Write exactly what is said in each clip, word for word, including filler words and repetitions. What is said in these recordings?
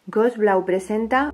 Ghost Blau presenta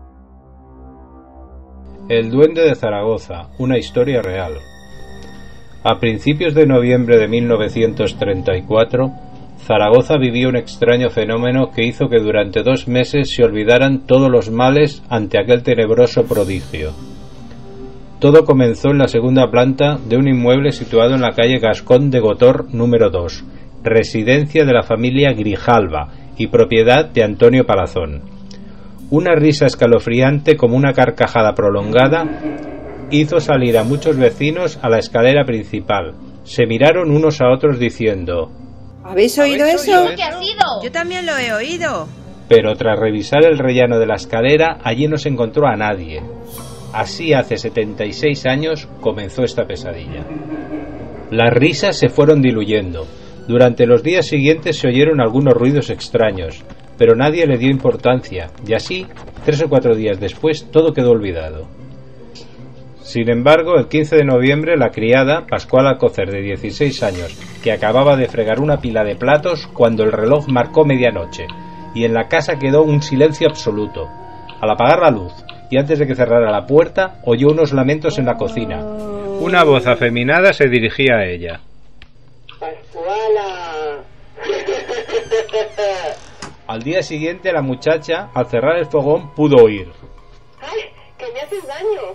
El Duende de Zaragoza, una historia real. A principios de noviembre de mil novecientos treinta y cuatro, Zaragoza vivió un extraño fenómeno que hizo que durante dos meses se olvidaran todos los males ante aquel tenebroso prodigio. Todo comenzó en la segunda planta de un inmueble situado en la calle Gascón de Gotor número dos, residencia de la familia Grijalva y propiedad de Antonio Palazón. Una risa escalofriante como una carcajada prolongada hizo salir a muchos vecinos a la escalera principal. Se miraron unos a otros diciendo: ¿Habéis oído ¿Habéis eso? oído eso? ¿Qué ha sido? Yo también lo he oído. Pero tras revisar el rellano de la escalera, allí no se encontró a nadie. Así hace setenta y seis años comenzó esta pesadilla. Las risas se fueron diluyendo. Durante los días siguientes se oyeron algunos ruidos extraños, pero nadie le dio importancia, y así, tres o cuatro días después, todo quedó olvidado. Sin embargo, el quince de noviembre, la criada, Pascual Alcocer, de dieciséis años, que acababa de fregar una pila de platos cuando el reloj marcó medianoche, y en la casa quedó un silencio absoluto. Al apagar la luz, y antes de que cerrara la puerta, oyó unos lamentos en la cocina. Una voz afeminada se dirigía a ella. ¡Pascuala! Al día siguiente, la muchacha, al cerrar el fogón, pudo oír: ¡Ay, que me haces daño!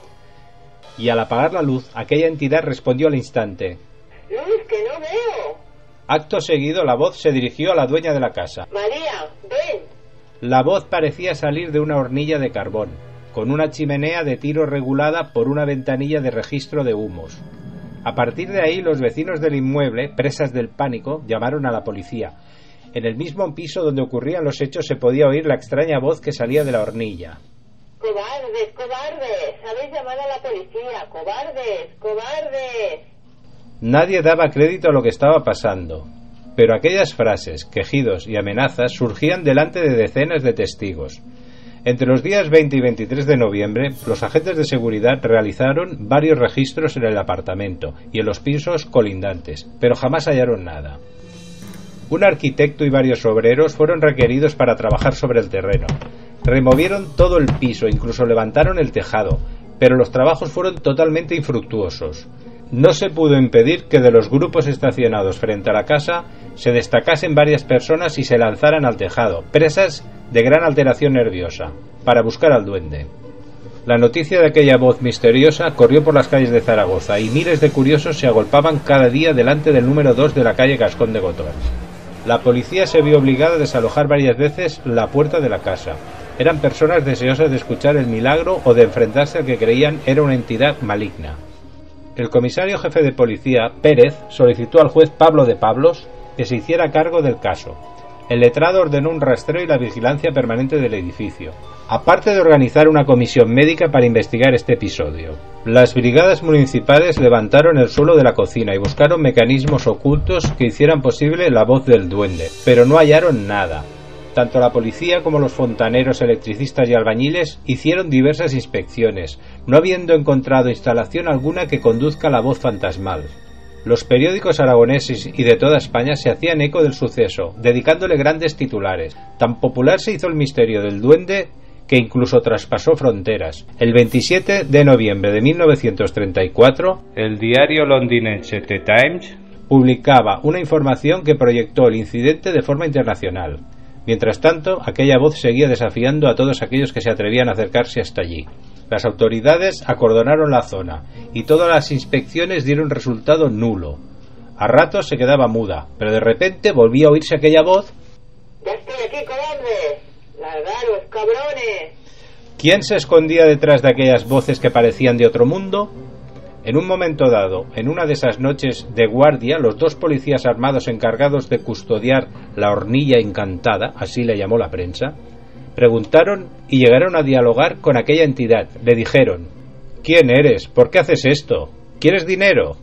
Y al apagar la luz, aquella entidad respondió al instante: ¡Luz, que no veo! Acto seguido, la voz se dirigió a la dueña de la casa. María, ven. La voz parecía salir de una hornilla de carbón, con una chimenea de tiro regulada por una ventanilla de registro de humos. A partir de ahí, los vecinos del inmueble, presas del pánico, llamaron a la policía. En el mismo piso donde ocurrían los hechos se podía oír la extraña voz que salía de la hornilla. ¡Cobardes, cobardes! Habéis llamado a la policía. ¡Cobardes, cobardes! Nadie daba crédito a lo que estaba pasando, pero aquellas frases, quejidos y amenazas surgían delante de decenas de testigos. Entre los días veinte y veintitrés de noviembre, los agentes de seguridad realizaron varios registros en el apartamento y en los pisos colindantes, pero jamás hallaron nada. Un arquitecto y varios obreros fueron requeridos para trabajar sobre el terreno. Removieron todo el piso, incluso levantaron el tejado, pero los trabajos fueron totalmente infructuosos. No se pudo impedir que de los grupos estacionados frente a la casa se destacasen varias personas y se lanzaran al tejado, presas de gran alteración nerviosa, para buscar al duende. La noticia de aquella voz misteriosa corrió por las calles de Zaragoza y miles de curiosos se agolpaban cada día delante del número dos de la calle Gascón de Gotor. La policía se vio obligada a desalojar varias veces la puerta de la casa. Eran personas deseosas de escuchar el milagro o de enfrentarse al que creían era una entidad maligna. El comisario jefe de policía, Pérez, solicitó al juez Pablo de Pablos que se hiciera cargo del caso. El letrado ordenó un rastreo y la vigilancia permanente del edificio, aparte de organizar una comisión médica para investigar este episodio. Las brigadas municipales levantaron el suelo de la cocina y buscaron mecanismos ocultos que hicieran posible la voz del duende, pero no hallaron nada. Tanto la policía como los fontaneros, electricistas y albañiles hicieron diversas inspecciones, no habiendo encontrado instalación alguna que conduzca a la voz fantasmal. Los periódicos aragoneses y de toda España se hacían eco del suceso, dedicándole grandes titulares. Tan popular se hizo el misterio del duende que incluso traspasó fronteras. El veintisiete de noviembre de mil novecientos treinta y cuatro, el diario londinense The Times publicaba una información que proyectó el incidente de forma internacional. Mientras tanto, aquella voz seguía desafiando a todos aquellos que se atrevían a acercarse hasta allí. Las autoridades acordonaron la zona y todas las inspecciones dieron resultado nulo. A ratos se quedaba muda, pero de repente volvía a oírse aquella voz. ¡Ya estoy aquí, cobardes! ¡Largaros, cabrones! ¿Quién se escondía detrás de aquellas voces que parecían de otro mundo? En un momento dado, en una de esas noches de guardia, los dos policías armados encargados de custodiar la hornilla encantada, así le llamó la prensa, preguntaron y llegaron a dialogar con aquella entidad. Le dijeron: ¿quién eres? ¿Por qué haces esto? ¿Quieres dinero?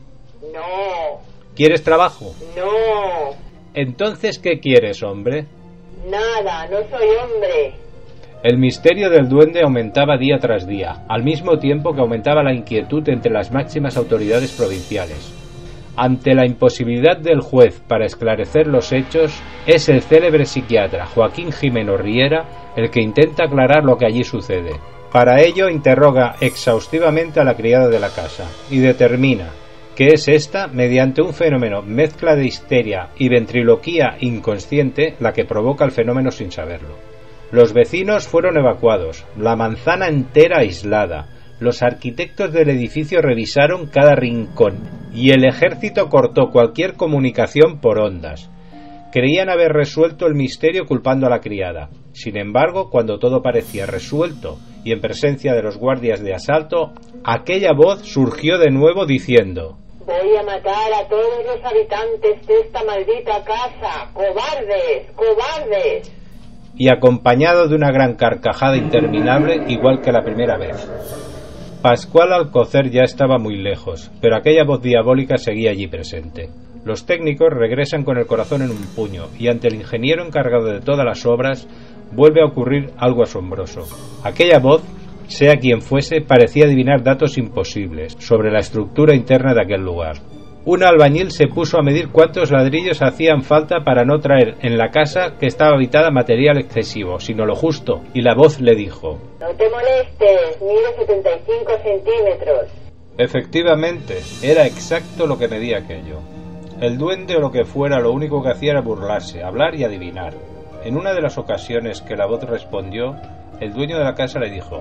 No. ¿Quieres trabajo? No. Entonces, ¿qué quieres, hombre? Nada, no soy hombre. El misterio del duende aumentaba día tras día, al mismo tiempo que aumentaba la inquietud entre las máximas autoridades provinciales. Ante la imposibilidad del juez para esclarecer los hechos, es el célebre psiquiatra Joaquín Jimeno Riera el que intenta aclarar lo que allí sucede. Para ello interroga exhaustivamente a la criada de la casa y determina que es esta, mediante un fenómeno mezcla de histeria y ventriloquía inconsciente, la que provoca el fenómeno sin saberlo. Los vecinos fueron evacuados, la manzana entera aislada, los arquitectos del edificio revisaron cada rincón y el ejército cortó cualquier comunicación por ondas. Creían haber resuelto el misterio culpando a la criada. Sin embargo, cuando todo parecía resuelto y en presencia de los guardias de asalto, aquella voz surgió de nuevo diciendo: voy a matar a todos los habitantes de esta maldita casa. ¡Cobardes! ¡Cobardes! Y acompañado de una gran carcajada interminable, igual que la primera vez. Pascual Alcocer ya estaba muy lejos, pero aquella voz diabólica seguía allí presente. Los técnicos regresan con el corazón en un puño, y ante el ingeniero encargado de todas las obras, vuelve a ocurrir algo asombroso. Aquella voz, sea quien fuese, parecía adivinar datos imposibles sobre la estructura interna de aquel lugar. Un albañil se puso a medir cuántos ladrillos hacían falta para no traer en la casa que estaba habitada material excesivo, sino lo justo, y la voz le dijo: no te molestes, mide setenta y cinco centímetros. Efectivamente, era exacto lo que medía aquello. El duende o lo que fuera lo único que hacía era burlarse, hablar y adivinar. En una de las ocasiones que la voz respondió, el dueño de la casa le dijo: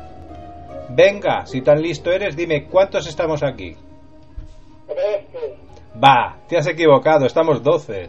venga, si tan listo eres, dime cuántos estamos aquí. Trece. Va, te has equivocado, estamos doce.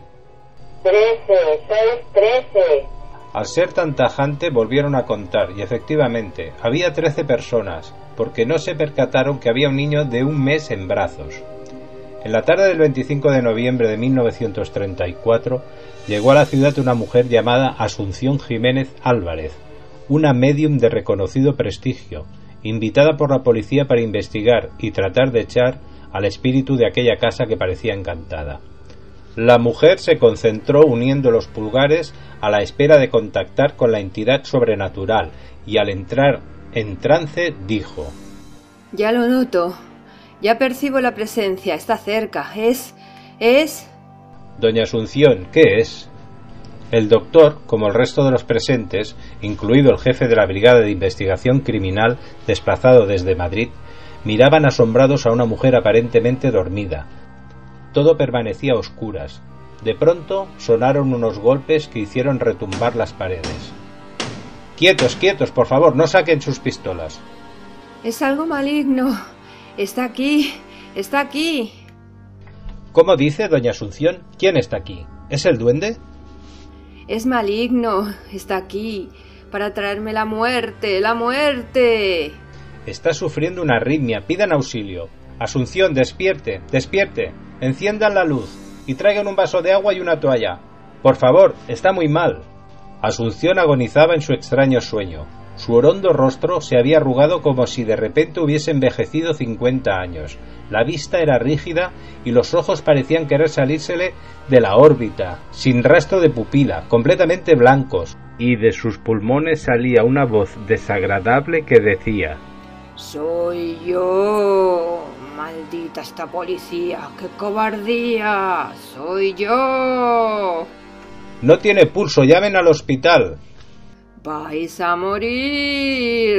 Trece, sois trece. Al ser tan tajante volvieron a contar y efectivamente había trece personas, porque no se percataron que había un niño de un mes en brazos. En la tarde del veinticinco de noviembre de mil novecientos treinta y cuatro llegó a la ciudad una mujer llamada Asunción Jiménez Álvarez, una médium de reconocido prestigio, invitada por la policía para investigar y tratar de echar al espíritu de aquella casa que parecía encantada. La mujer se concentró uniendo los pulgares a la espera de contactar con la entidad sobrenatural y al entrar en trance dijo: ya lo noto, ya percibo la presencia, está cerca, es... es... Doña Asunción, ¿qué es? El doctor, como el resto de los presentes, incluido el jefe de la Brigada de Investigación Criminal desplazado desde Madrid, miraban asombrados a una mujer aparentemente dormida. Todo permanecía a oscuras. De pronto sonaron unos golpes que hicieron retumbar las paredes. Quietos, quietos, por favor, no saquen sus pistolas. Es algo maligno. Está aquí, está aquí. ¿Cómo dice, doña Asunción? ¿Quién está aquí? ¿Es el duende? Es maligno, está aquí, para traerme la muerte, la muerte. Está sufriendo una arritmia, pidan auxilio. Asunción, despierte, despierte, enciendan la luz y traigan un vaso de agua y una toalla. Por favor, está muy mal. Asunción agonizaba en su extraño sueño. Su orondo rostro se había arrugado como si de repente hubiese envejecido cincuenta años. La vista era rígida y los ojos parecían querer salírsele de la órbita, sin rastro de pupila, completamente blancos, y de sus pulmones salía una voz desagradable que decía: soy yo, maldita esta policía, qué cobardía, soy yo. No tiene pulso, llamen al hospital. Vais a morir.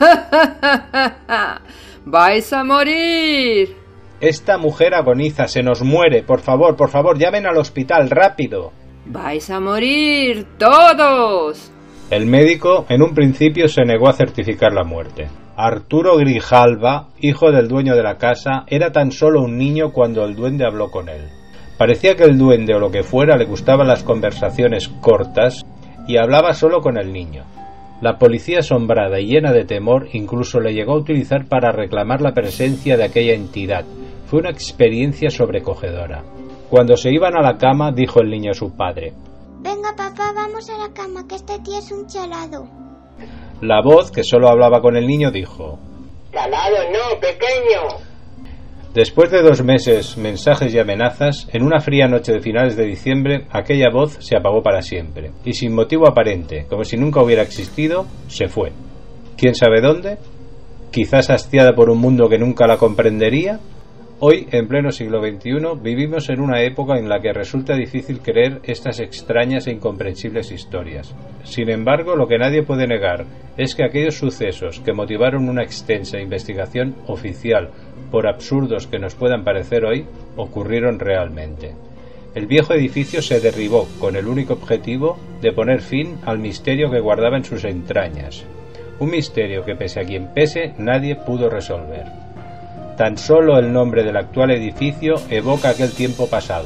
Vais a morir. Esta mujer agoniza, se nos muere, por favor, por favor, llamen al hospital, rápido. Vais a morir todos. El médico en un principio se negó a certificar la muerte. Arturo Grijalva, hijo del dueño de la casa, era tan solo un niño cuando el duende habló con él. Parecía que el duende o lo que fuera le gustaban las conversaciones cortas y hablaba solo con el niño. La policía, asombrada y llena de temor, incluso le llegó a utilizar para reclamar la presencia de aquella entidad. Fue una experiencia sobrecogedora. Cuando se iban a la cama, dijo el niño a su padre: venga papá, vamos a la cama, que este tío es un chalado. La voz, que solo hablaba con el niño, dijo: chalado no, pequeño. Después de dos meses, mensajes y amenazas, en una fría noche de finales de diciembre, aquella voz se apagó para siempre, y sin motivo aparente, como si nunca hubiera existido, se fue. ¿Quién sabe dónde? Quizás hastiada por un mundo que nunca la comprendería, Hoy, en pleno siglo veintiuno, vivimos en una época en la que resulta difícil creer estas extrañas e incomprensibles historias. Sin embargo, lo que nadie puede negar es que aquellos sucesos que motivaron una extensa investigación oficial, por absurdos que nos puedan parecer hoy, ocurrieron realmente. El viejo edificio se derribó con el único objetivo de poner fin al misterio que guardaba en sus entrañas. Un misterio que, pese a quien pese, nadie pudo resolver. Tan solo el nombre del actual edificio evoca aquel tiempo pasado.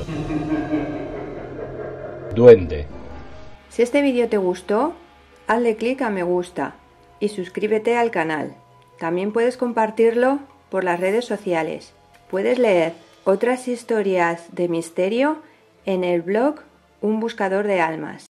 Duende. Si este vídeo te gustó, hazle clic a me gusta y suscríbete al canal. También puedes compartirlo por las redes sociales. Puedes leer otras historias de misterio en el blog Un Buscador de Almas.